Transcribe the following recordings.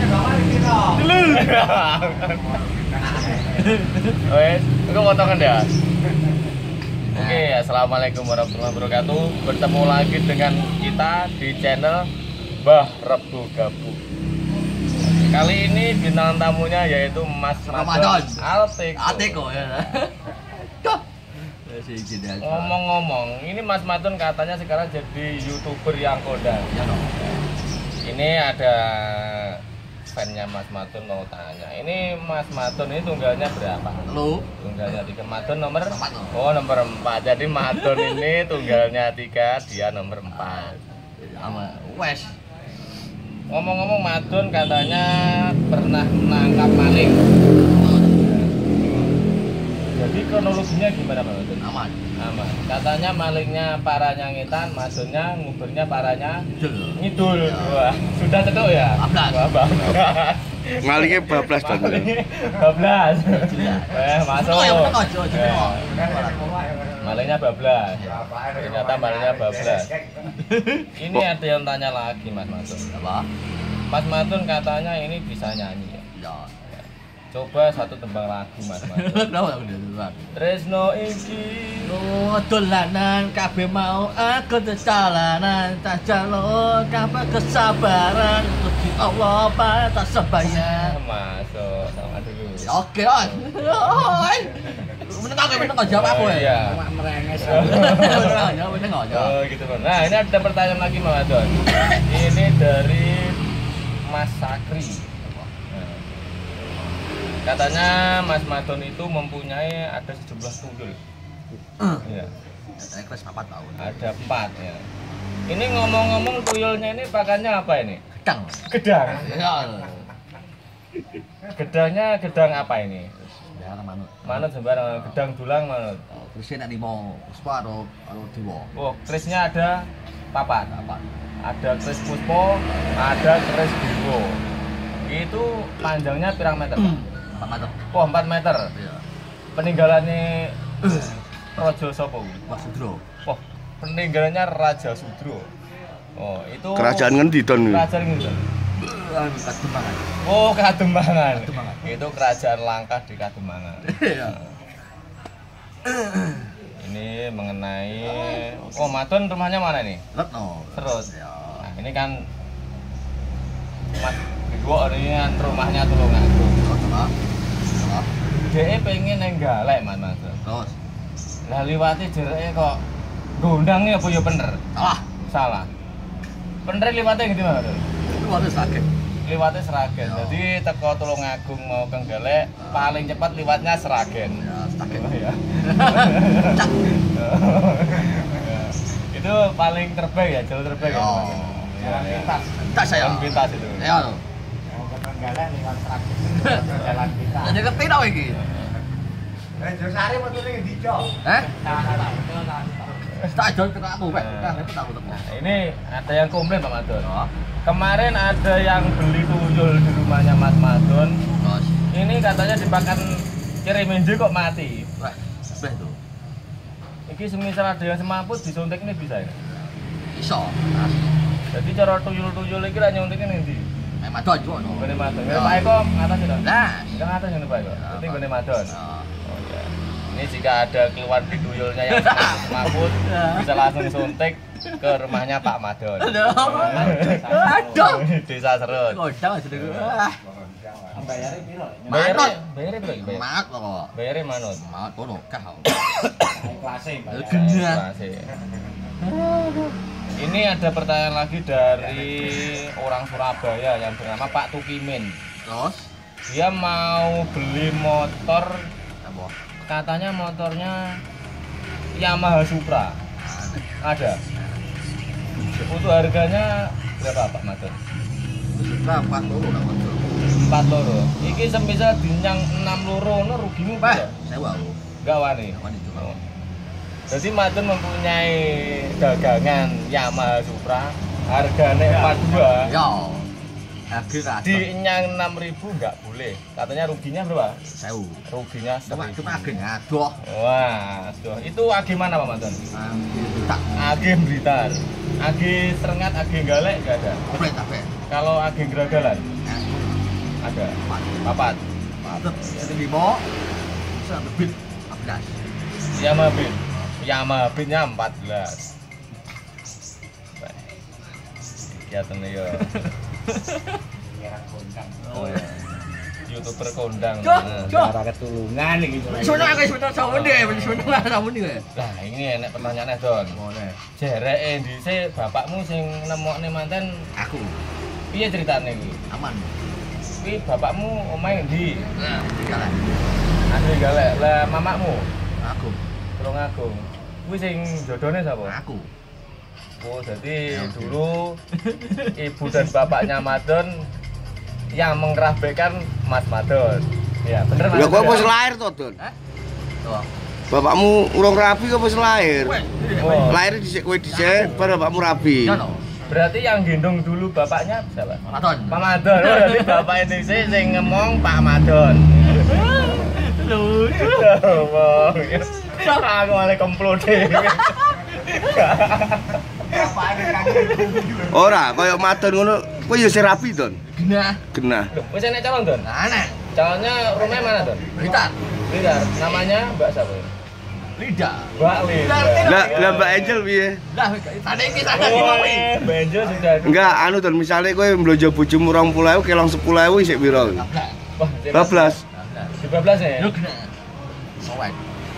Wes, aku potongan ya. Oke, assalamualaikum warahmatullahi wabarakatuh. Bertemu lagi dengan kita di channel Mbah Rebu Gabu. Kali ini bintang tamunya yaitu Mas Ramadan Alteko ya. Ngomong-ngomong, ini Mas Madun katanya sekarang jadi YouTuber yang kondang. Ya dong. Ini ada fannya Mas Madun mau tanya. Ini Mas Madun ini tunggalnya berapa? Lu? Tunggalnya 3. Madun nomor 4. Oh, nomor 4. Jadi Madun ini tunggalnya 3, dia nomor 4. Sama Wes. Ngomong-ngomong, Madun katanya pernah menangkap maling. Jadi kronologinya gimana Pak Madun? Aman. Aman. Katanya malingnya paranya ngitan, Madunnya nguburnya paranya ngidul. Wah, sudah cetuk ya? Bablas. Wah, bablas. Malingnya bablas tadi. Malingnya bablas. Masuk. Malingnya bablas. Ternyata malingnya bablas. Ini ada yang tanya lagi Mas Madun. Apa? Mas Madun katanya ini bisa nyanyi ya? Ya. Coba satu tembang lagu Mas Madun. Kenapa aku udah Tresno iki dolanan kabeh mau aku tetalanan tak jalo kabeh kesabaran Gusti Allah batas sembahyang. masuk sama dulu. Oke, on. Meneng jawab aku ya. Iya. Merenges. Ya, meneng aja. Oh gitu Bang. Nah, ini ada pertanyaan lagi Mas Madun. Ini dari Mas Sakri. Nah, katanya Mas Madun itu mempunyai ada sejumlah tuyul. Iya. Saya kelas 4 tahun. Ada 4 ya. Ini ngomong-ngomong tuyulnya ini pakannya apa ini? Gedang. Gedang. Ya. Gedangnya gedang apa ini? Ya, manut. Manut sembarang, gedang dulang manut. Terus nek limo puspa karo dewa. Oh, kerisnya ada papat. Apa? Ada keris puspo, ada keris dewa. Itu panjangnya pirang meter? 4 meter. Oh, 4 meter. Iya. Peninggalannya Raja sapa kuwi? Mas Sudro. Oh, peninggalannya Raja Sudro. Oh, itu Kerajaan ngendi Don? Kerajaan ngendi? Kademangan. Oh, Kademangan. Kademangan. Itu kerajaan langkah di Kademangan. Iya. Ini mengenai oh, Madun rumahnya mana nih? Retno. Terus. Ya. Nah, ini kan Mas Gua ini kan rumahnya Tulungagung. Coba. Coba. Dia pengen nenggalek Mas. Terus. Lah liwati jereke kok gondang nih apa ya bener? Salah. Salah. Bener liwatnya gitu Mas. Itu harus sakit. Liwatnya Seragen. Ya. Jadi teko Tulungagung mau ke Galek paling cepat liwatnya Seragen. Ya, sakit. Oh, ya. Cak. Itu paling terbaik ya, jalur terbaik ya. Oh. Ya, ya. Tak saya. Jalan pintas itu. Ya. Mau ke Tenggalek lewat Seragen jalan kita. Jadi ngerti tau iki. Josari metune ngendi, Cok? Eh? Tak jol tekan aku, Pak. Tahu teko. Nah, ini ada yang komplain Pak Madun. Oh. Kemarin ada yang beli tuyul di rumahnya Mas Madun. Terus. Ini katanya dipakan kirimin kok mati. Wah, beh tuh. Iki semisal ada yang semaput disuntik ini bisa ya? Iso. Jadi cara tuyul-tuyul iki ra nyuntiknya nanti. Mek madon juga no. Gone Madun. Ya. Pak Eko ngatas ya. Nah. Yang atas yang Pak Eko. Ya, Berarti Pak. gone Madun. Ya. Oh iya. Ini jika ada keluar di tuyulnya yang semaput bisa langsung suntik ke rumahnya Pak Madun. Aduh. Desa Serut. Godang aja deh. Wah. Bayare piro? Bayarnya berapa? Mat kok. Bayarnya manut. Mat kono kah. Kelasnya bayar. Genya. Ini ada pertanyaan lagi dari orang Surabaya yang bernama Pak Tukimin. Terus Dia mau beli motor, apa? katanya motornya Yamaha Supra. Ada. Untuk harganya berapa Pak Madun? Sudah 4 loro lah motor. 4 loro. Iki semisal dinyang 6 loro no rugimu Pak, berapa? sewa lu. Enggak wani. Wani juga. Jadi Madun mempunyai dagangan Yamaha Supra, harganya 42. Ya. Akhirnya Dinyang 6.000 nggak boleh. Katanya ruginya berapa? 1000. Ruginya Cuma 1.000. akhirnya aduh. Wah, aduh. Itu AG mana Pak Madun? Tak AG Blitar. AG Serengat, AG Galek nggak ada. komplit tapi. Kalau AG Geragalan, Ada. Papat. Satu lima, satu bit, 14. Yama Bin-nya 14. Kelihatan ya. Kira kondang. Oh ya. YouTuber kondang. Cok, Nah. cok. Cara ketulungan iki. Sono akeh sebentar sama deh, sebentar sama nih. Lah ini enek pertanyaannya Don. Boleh. Jereke dhisik bapakmu sing nemokne manten Aku piye ceritane iki? aman. Kuwi bapakmu omahe ndi? Nah, jalan. Asli galek. Lah mamakmu? Aku, Tulungagung. Kuwi sing jodone sapa? aku. Oh, jadi dulu ibu dan bapaknya Madon yang mengerabaikan Mas Madon. Ya, bener Mas. Lah kok wis lahir to, Don? Tuh. Bapakmu urung rabi kok wis lahir? Oh, Lahir dhisik kowe dhisik, baru bapakmu rabi. Jono. berarti yang gendong dulu bapaknya siapa? Maton. Pak Madon. Oh, berarti bapak ini sing ngomong Pak Madon. Lucu. Ngomong. Aku malah komplot deh. Ora, kaya Madon ngono, kowe ya sing rabi, Don. Genah. Genah. Wis enek calon, Don? Anak. Calonnya rumahnya mana, Don? Blitar. Blitar. Namanya Mbak siapa? Lidah. Mbak Lida. Lah Mbak Angel piye? Lah, tadi iki sana iki kowe. Benjo sudah. Enggak, anu Don, misale kowe mblonjo bojomu 20.000, kelong 10.000 isik piro? Wah, 12. 12 ya? Lu genah. Sowek.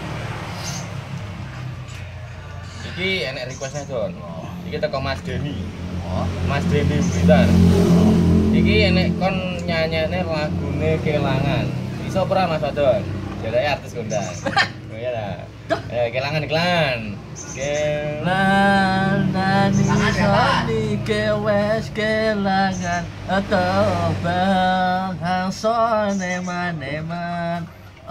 Iki enek requestnya, Don. Iki teko Mas Denny. Oh. Mas Denny Blitar. Iki enek kon nyanyane lagune Kelangan. Iso ora Mas Don? Jadi artis kondang. Oh iya lah. Kelangan iklan. Lan nani soni kewes kelangan atau bang sone maneman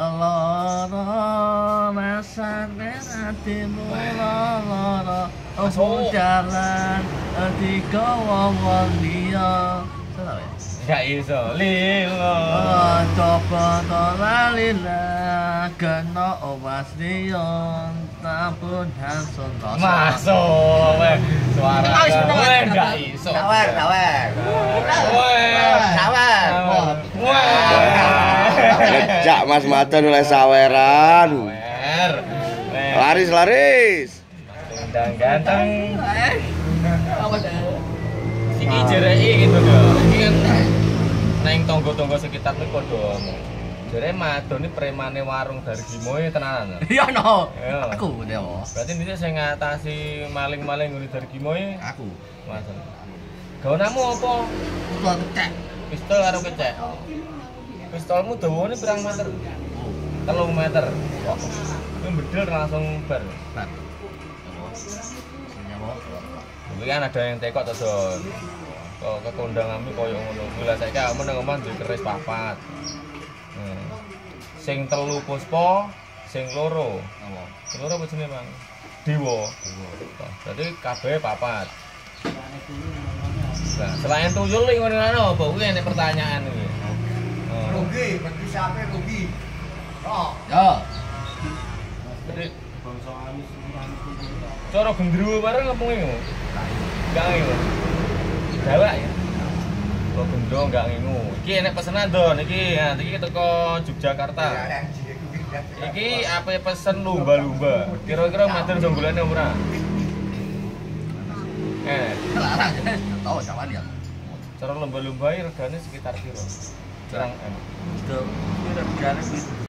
loro rasane atimu loro opo jalan tiga wong liya salah ya. Gak iso lilo. Coba tolalila kena omas liyon tampun hansun rasa. Masuk weh. Suara weh gak iso. Sawer. Weh. Sawer. Ngejak Mas Madon oleh saweran. Wer. Laris. Undang ganteng. Iki jereki gitu lho. Iki kan neng tonggo-tonggo sekitar kuwi padha ngomong. Jere Madon iki premane warung Dargimoe tenanan. Iya no. Iya. Aku deh. Berarti ini sing ngatasi maling-maling ngene Dargimoe Aku. Mas. Gaweanmu apa? Tuh cek. Pistol karo kecek. Pistolmu dawane pirang meter? 3 meter. Kok kuwi bedel langsung bar. Kuwi kan ada yang tekok to, Don. Kok kekondanganmu koyo ngono. Kuwi lah saiki kamu nang omah duwe keris 4. Sing 3 puspa, sing 2. Sing 2 apa jenenge, Bang? Dewa. Berarti kabeh 4. Nah, selain tuyul iki ngono apa kuwi enek pertanyaan iki. Rugi, berarti siapa rugi? Oh. Ya. Berarti cara gendruwo bareng ngomong ngono. Enggak ngono. Jawa ya. Kok gendro enggak ngono. Iki enek pesenan Don iki. Nah, iki teko Yogyakarta. Iki apa pesen lumba-lumba. Kira-kira Madon jonggolane ora? Larang. Tahu jalan ya. Cara lumba-lumba regane sekitar piro? Pirang M. Itu regane